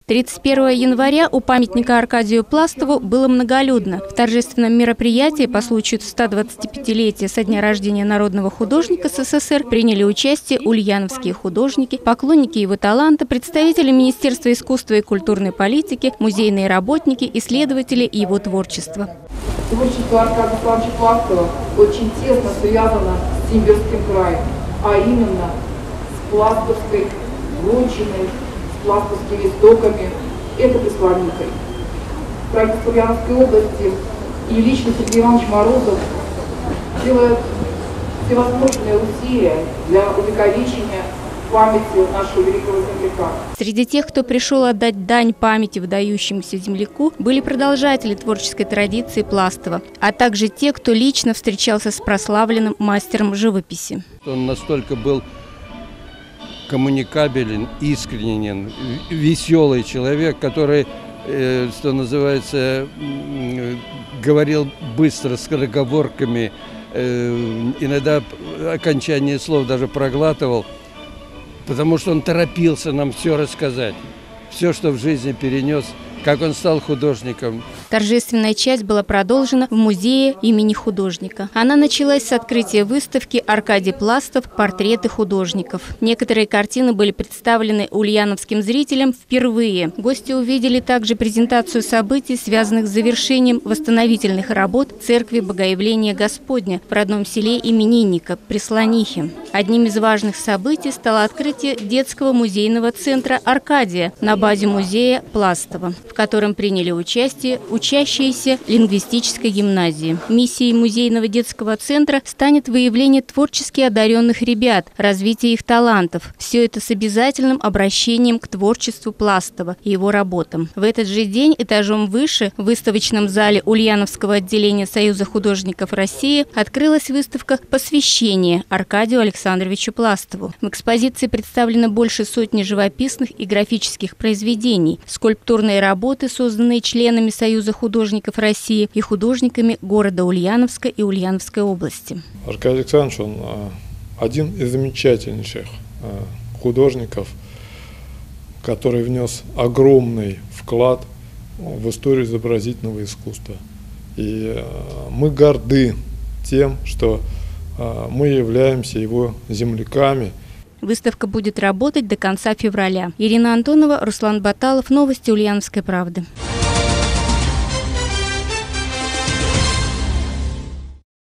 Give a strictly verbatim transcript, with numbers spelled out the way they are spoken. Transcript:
тридцать первого января у памятника Аркадию Пластову было многолюдно. В торжественном мероприятии по случаю ста двадцатипятилетия со дня рождения народного художника СССР приняли участие ульяновские художники, поклонники его таланта, представители Министерства искусства и культурной политики, музейные работники, исследователи его творчества. Творчество Аркадия Пластовича Пластова очень тесно связано с Симбирским краем, а именно с пластовской вотчиной, с пластовскими истоками, это Пресловикой. Правительство Ульяновской области и лично Сергей Иванович Морозов делают всевозможные усилия для увековечения памяти нашего великого земляка. Среди тех, кто пришел отдать дань памяти выдающемуся земляку, были продолжатели творческой традиции Пластова, а также те, кто лично встречался с прославленным мастером живописи. Он настолько был коммуникабелен, искренен, веселый человек, который, что называется, говорил быстро, скороговорками, иногда окончание слов даже проглатывал, потому что он торопился нам все рассказать, все, что в жизни перенес, как он стал художником. Торжественная часть была продолжена в музее имени художника. Она началась с открытия выставки «Аркадий Пластов. Портреты художников». Некоторые картины были представлены ульяновским зрителям впервые. Гости увидели также презентацию событий, связанных с завершением восстановительных работ Церкви Богоявления Господня в родном селе именинника Преслонихи. Одним из важных событий стало открытие детского музейного центра «Аркадия» на базе музея Пластова, в котором приняли участие учащиеся лингвистической гимназии. Миссией музейного детского центра станет выявление творчески одаренных ребят, развитие их талантов. Все это с обязательным обращением к творчеству Пластова и его работам. В этот же день этажом выше в выставочном зале Ульяновского отделения Союза художников России открылась выставка «Посвящение» Аркадию Александровичу Пластову. В экспозиции представлено больше сотни живописных и графических произведений, скульптурные работы, созданные членами Союза художников России и художниками города Ульяновска и Ульяновской области. Аркадий Александрович, он один из замечательнейших художников, который внес огромный вклад в историю изобразительного искусства. И мы горды тем, что мы являемся его земляками. Выставка будет работать до конца февраля. Ирина Антонова, Руслан Баталов. Новости Ульяновской правды.